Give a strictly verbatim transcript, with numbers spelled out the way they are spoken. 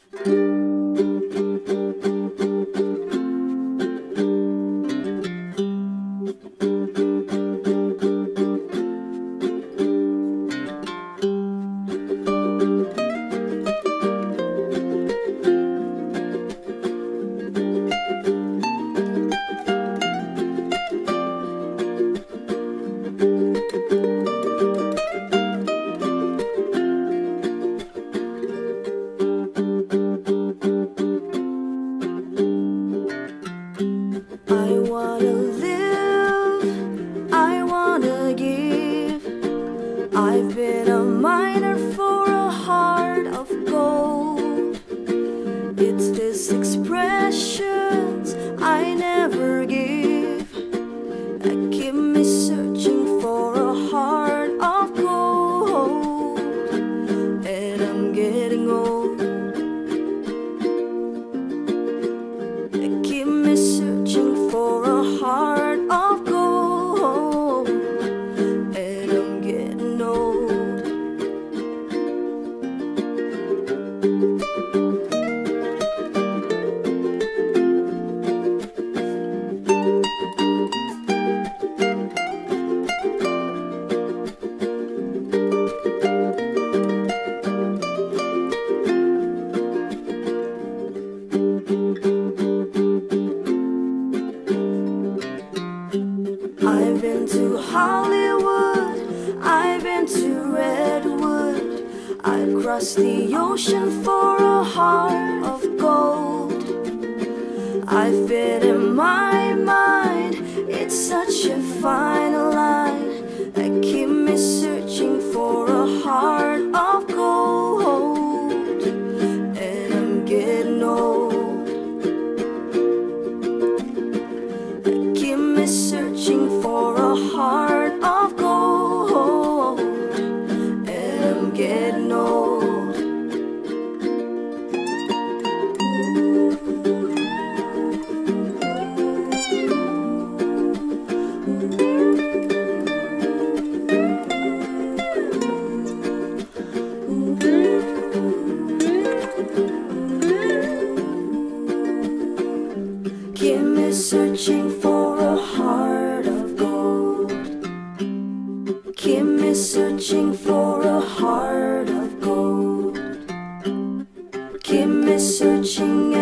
I wanna live, I wanna give. I've been a miner for a heart of gold. It's these expressions I never give that keep me searching for a heart of gold. And I'm getting old. They keep me searching for a heart of gold, and I'm getting old. I've been to Hollywood, I've been to Redwood, I've crossed the ocean for a heart of gold. I've been in my mind, it's such a fine line that keep me searching for a heart of gold, and I'm getting old. Keep me searching for a heart of gold, and I'm getting old. Keep me searching for a heart of gold. Keep me searching for a heart of gold. Keep me searching